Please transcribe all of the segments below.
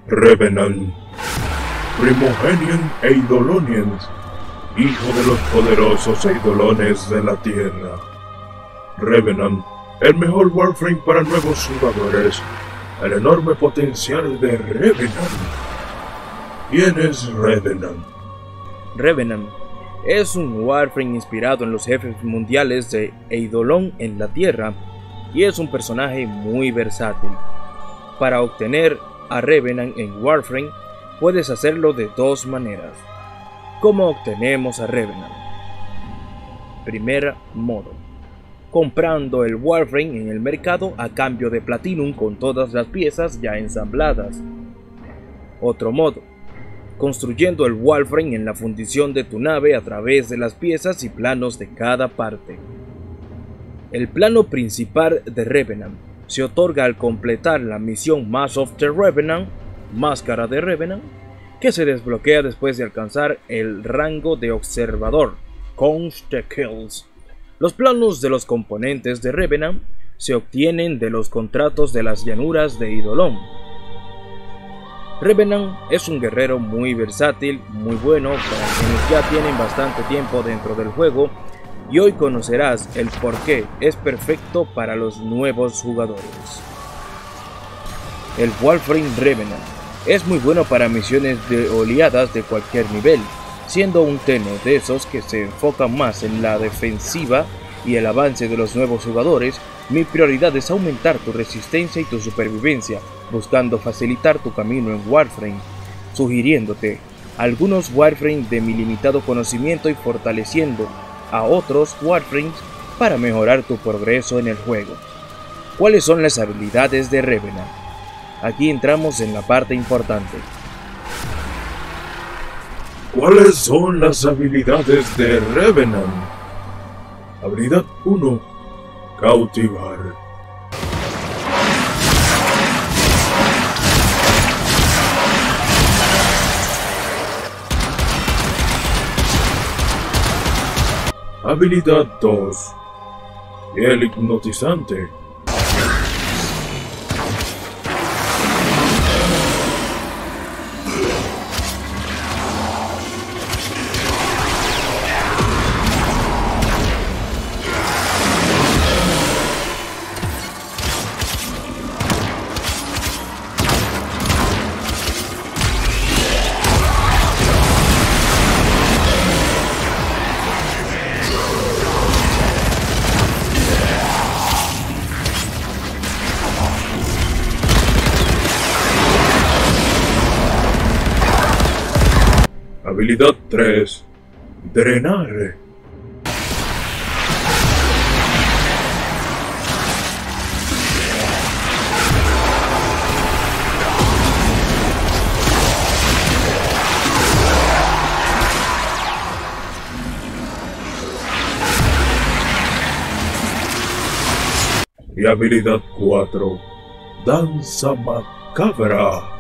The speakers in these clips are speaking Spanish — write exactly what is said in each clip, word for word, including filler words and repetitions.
Revenant, Primogenium Eidolonians, hijo de los poderosos Eidolones de la Tierra. Revenant, el mejor Warframe para nuevos jugadores. El enorme potencial de Revenant. ¿Quién es Revenant? Revenant es un Warframe inspirado en los jefes mundiales de Eidolon en la Tierra y es un personaje muy versátil. Para obtener a Revenant en Warframe puedes hacerlo de dos maneras. ¿Cómo obtenemos a Revenant? Primer modo: comprando el Warframe en el mercado a cambio de Platinum con todas las piezas ya ensambladas. Otro modo: construyendo el Warframe en la fundición de tu nave a través de las piezas y planos de cada parte. El plano principal de Revenant se otorga al completar la misión Mask of the Revenant, Máscara de Revenant, que se desbloquea después de alcanzar el rango de observador, Count the Kills. Los planos de los componentes de Revenant se obtienen de los contratos de las llanuras de Eidolon. Revenant es un guerrero muy versátil, muy bueno para quienes ya tienen bastante tiempo dentro del juego, y hoy conocerás el por qué es perfecto para los nuevos jugadores. El Warframe Revenant es muy bueno para misiones de oleadas de cualquier nivel, siendo un tenor de esos que se enfocan más en la defensiva y el avance de los nuevos jugadores. Mi prioridad es aumentar tu resistencia y tu supervivencia, buscando facilitar tu camino en Warframe, sugiriéndote algunos Warframes de mi limitado conocimiento y fortaleciendo a otros Warframes para mejorar tu progreso en el juego. ¿Cuáles son las habilidades de Revenant? Aquí entramos en la parte importante. ¿Cuáles son las habilidades de Revenant? Habilidad uno. Cautivar. Habilidad dos. El hipnotizante. Habilidad tres. Drenar. Y habilidad cuatro. Danza macabra.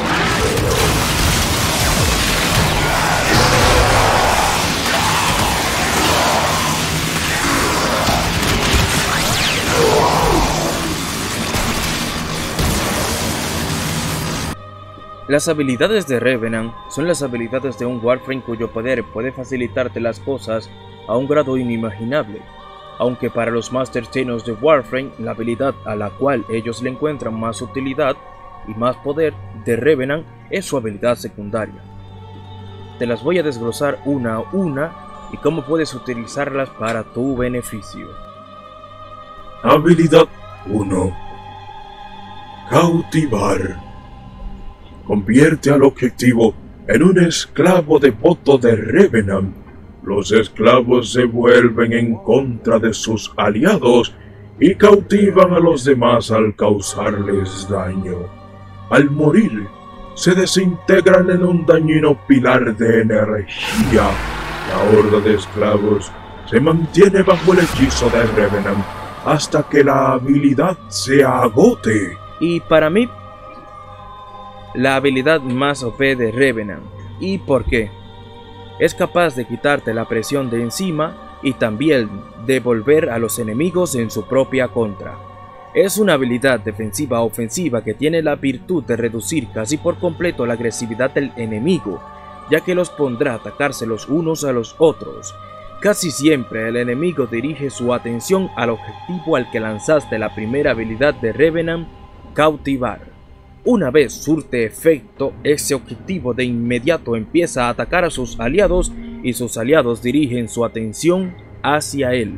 Las habilidades de Revenant son las habilidades de un Warframe cuyo poder puede facilitarte las cosas a un grado inimaginable, aunque para los Masters llenos de Warframe, la habilidad a la cual ellos le encuentran más utilidad y más poder de Revenant es su habilidad secundaria. Te las voy a desglosar una a una y cómo puedes utilizarlas para tu beneficio. Habilidad uno. Cautivar. Convierte al objetivo en un esclavo devoto de Revenant. Los esclavos se vuelven en contra de sus aliados y cautivan a los demás al causarles daño. Al morir, se desintegran en un dañino pilar de energía. La horda de esclavos se mantiene bajo el hechizo de Revenant hasta que la habilidad se agote. Y para mí, la habilidad más O P de Revenant. ¿Y por qué? Es capaz de quitarte la presión de encima y también de volver a los enemigos en su propia contra. Es una habilidad defensiva ofensiva que tiene la virtud de reducir casi por completo la agresividad del enemigo, ya que los pondrá a atacarse los unos a los otros. Casi siempre el enemigo dirige su atención al objetivo al que lanzaste la primera habilidad de Revenant, cautivar. Una vez surte efecto, ese objetivo de inmediato empieza a atacar a sus aliados y sus aliados dirigen su atención hacia él.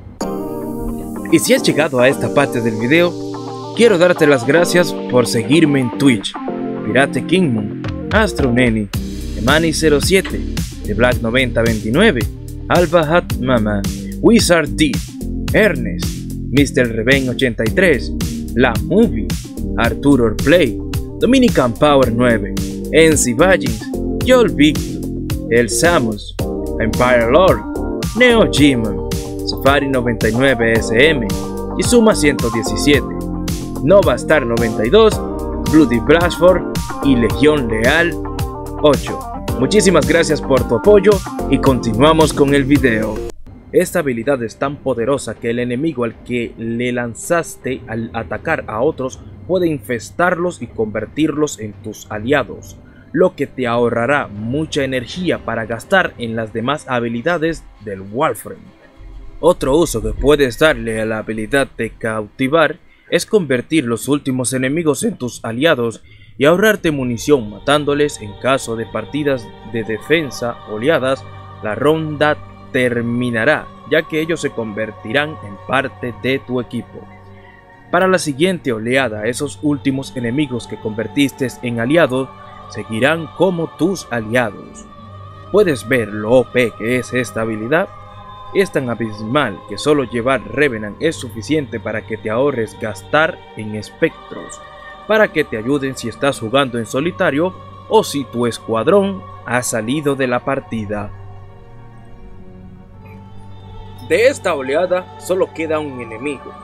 Y si has llegado a esta parte del video, quiero darte las gracias por seguirme en Twitch, Pirate Kingdom, Astroneni, Emani cero siete, The Black noventa veintinueve, Alba Hat Mama, Wizard D, Ernest, mister Reven ochenta y tres, La Movie, Arturo Play, Dominican Power nueve, Enzy Vallins, Joel Victor, El Samus, Empire Lord, Neo Gimon, Safari noventa y nueve S M, Izuma ciento diecisiete, Nova Star noventa y dos, Bloody Blastford y Legión Leal ocho. Muchísimas gracias por tu apoyo y continuamos con el video. Esta habilidad es tan poderosa que el enemigo al que le lanzaste al atacar a otros puede infestarlos y convertirlos en tus aliados, lo que te ahorrará mucha energía para gastar en las demás habilidades del Warframe. Otro uso que puedes darle a la habilidad de cautivar es convertir los últimos enemigos en tus aliados y ahorrarte munición matándoles en caso de partidas de defensa oleadas. La ronda terminará, ya que ellos se convertirán en parte de tu equipo. Para la siguiente oleada, esos últimos enemigos que convertiste en aliados seguirán como tus aliados. ¿Puedes ver lo O P que es esta habilidad? Es tan abismal que solo llevar Revenant es suficiente para que te ahorres gastar en espectros, para que te ayuden si estás jugando en solitario o si tu escuadrón ha salido de la partida. De esta oleada solo queda un enemigo,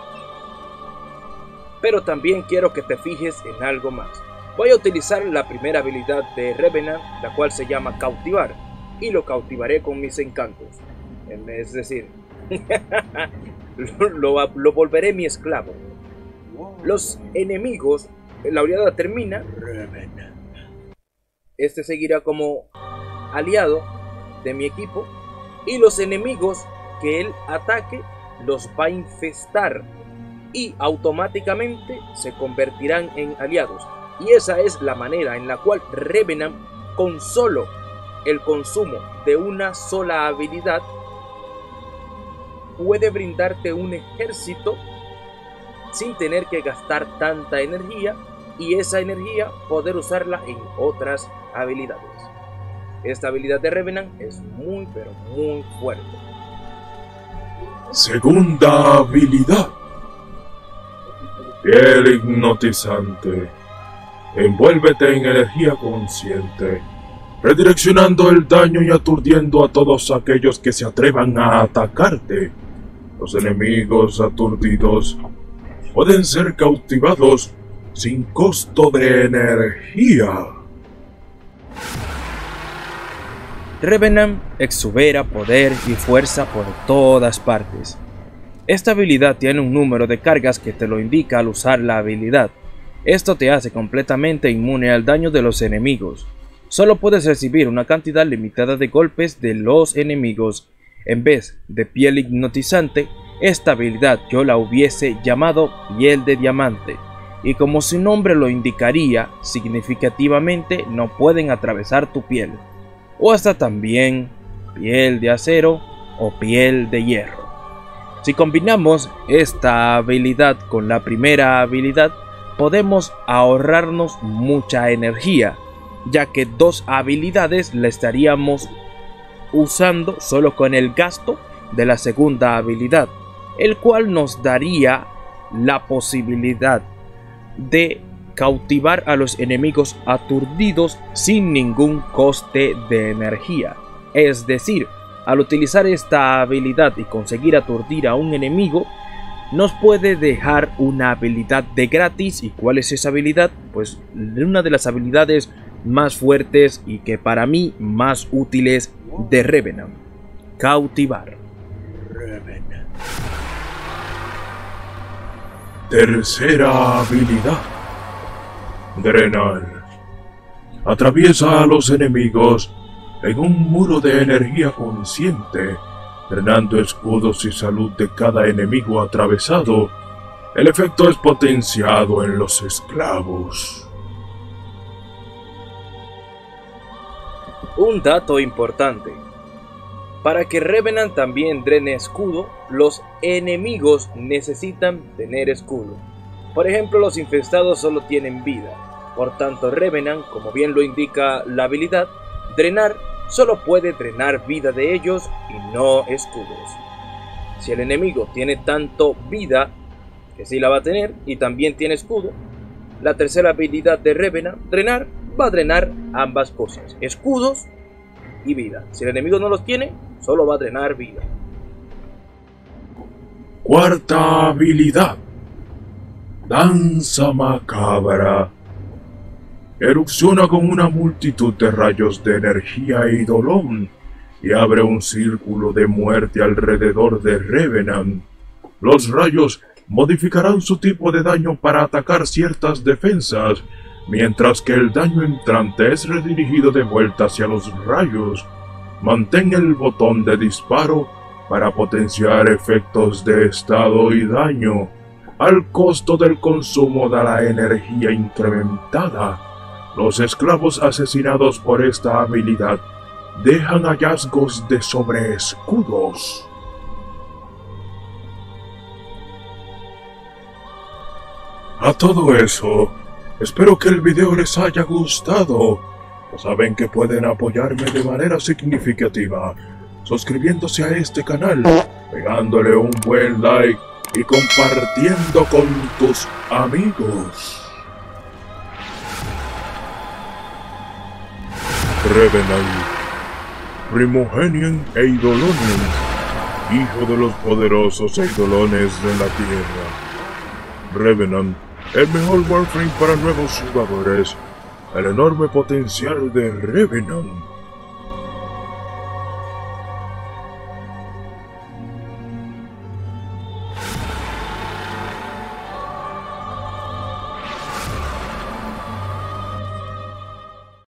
pero también quiero que te fijes en algo más. Voy a utilizar la primera habilidad de Revenant, la cual se llama cautivar, y lo cautivaré con mis encantos. Es decir, lo, lo, lo volveré mi esclavo. Los enemigos, la oleada termina, este seguirá como aliado de mi equipo, y los enemigos que él ataque los va a infestar y automáticamente se convertirán en aliados. Y esa es la manera en la cual Revenant, con solo el consumo de una sola habilidad, puede brindarte un ejército sin tener que gastar tanta energía, y esa energía poder usarla en otras habilidades. Esta habilidad de Revenant es muy pero muy fuerte. Segunda habilidad. Piel hipnotizante. Envuélvete en energía consciente, redireccionando el daño y aturdiendo a todos aquellos que se atrevan a atacarte. Los enemigos aturdidos pueden ser cautivados sin costo de energía. Revenant exubera poder y fuerza por todas partes. Esta habilidad tiene un número de cargas que te lo indica al usar la habilidad. Esto te hace completamente inmune al daño de los enemigos. Solo puedes recibir una cantidad limitada de golpes de los enemigos. En vez de piel hipnotizante, esta habilidad yo la hubiese llamado piel de diamante, y como su nombre lo indicaría, significativamente no pueden atravesar tu piel, o hasta también piel de acero o piel de hierro. Si combinamos esta habilidad con la primera habilidad, podemos ahorrarnos mucha energía, ya que dos habilidades la estaríamos usando solo con el gasto de la segunda habilidad, el cual nos daría la posibilidad de cautivar a los enemigos aturdidos sin ningún coste de energía. Es decir, al utilizar esta habilidad y conseguir aturdir a un enemigo, nos puede dejar una habilidad de gratis. ¿Y cuál es esa habilidad? Pues una de las habilidades más fuertes y que para mí más útiles de Revenant: cautivar. Revenant. Tercera habilidad. Drenar. Atraviesa a los enemigos en un muro de energía consciente, drenando escudos y salud de cada enemigo atravesado. El efecto es potenciado en los esclavos. Un dato importante. Para que Revenant también drene escudo, los enemigos necesitan tener escudo. Por ejemplo, los infestados solo tienen vida. Por tanto, Revenant, como bien lo indica la habilidad, drenar, solo puede drenar vida de ellos y no escudos. Si el enemigo tiene tanto vida, que sí la va a tener, y también tiene escudo, la tercera habilidad de Revenant, drenar, va a drenar ambas cosas, escudos y vida. Si el enemigo no los tiene, solo va a drenar vida. Cuarta habilidad. Danza macabra. Erupciona con una multitud de rayos de energía e eidolon y abre un círculo de muerte alrededor de Revenant. Los rayos modificarán su tipo de daño para atacar ciertas defensas, mientras que el daño entrante es redirigido de vuelta hacia los rayos. Mantén el botón de disparo para potenciar efectos de estado y daño, al costo del consumo de la energía incrementada. Los esclavos asesinados por esta habilidad dejan hallazgos de sobreescudos. A todo eso, espero que el video les haya gustado. Saben que pueden apoyarme de manera significativa suscribiéndose a este canal, pegándole un buen like y compartiendo con tus amigos. Revenant, Primogenium Eidolonium, hijo de los poderosos Eidolones de la Tierra. Revenant, el mejor Warframe para nuevos jugadores. El enorme potencial de Revenant.